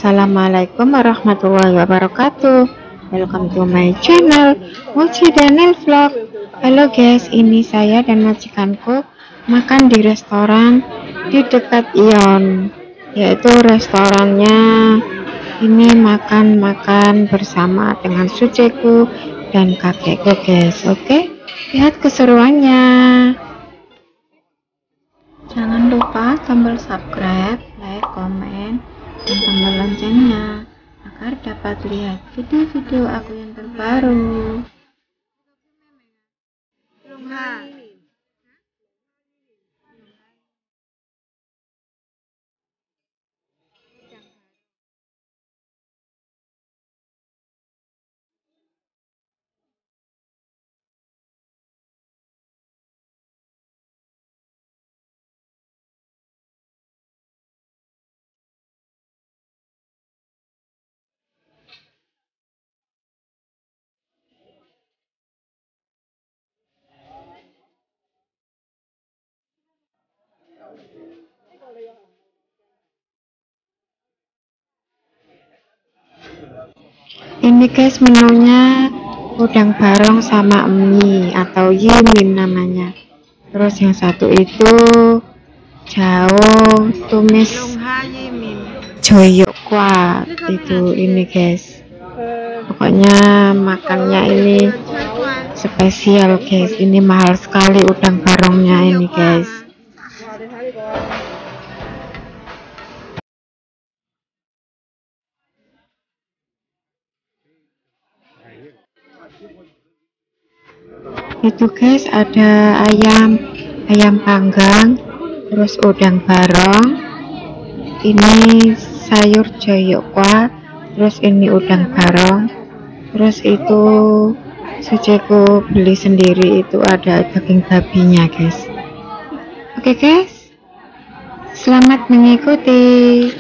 Assalamualaikum warahmatullahi wabarakatuh. Welcome to my channel Mochi Daniel Vlog. Halo guys, ini saya dan majikanku makan di restoran di dekat Ion, yaitu restorannya ini makan bersama dengan suceku dan kakekku guys. Oke, lihat keseruannya. Jangan lupa tombol subscribe, like, komen, dan tombol loncengnya agar dapat lihat video-video aku yang terbaru. Ini guys menunya udang barong sama mie atau yimin namanya. Terus yang satu itu jao tumis joyo kuat itu ini guys. Pokoknya makannya ini spesial guys. Ini mahal sekali udang barongnya ini guys. Itu guys ada ayam panggang, terus udang barong, ini sayur joyokwa, terus ini udang barong, terus itu suceku beli sendiri, itu ada daging babinya guys. Oke guys, selamat mengikuti.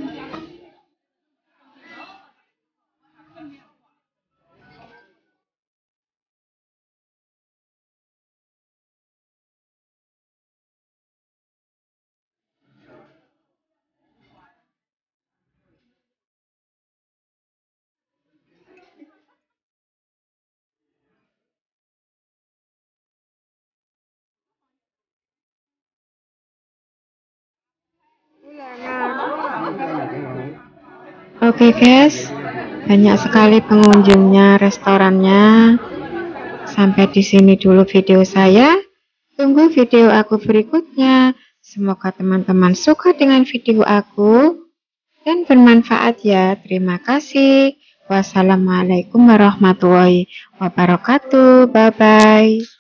Oke guys, banyak sekali pengunjungnya restorannya. Sampai di sini dulu video saya. Tunggu video aku berikutnya. Semoga teman-teman suka dengan video aku dan bermanfaat ya. Terima kasih. Wassalamualaikum warahmatullahi wabarakatuh. Bye bye.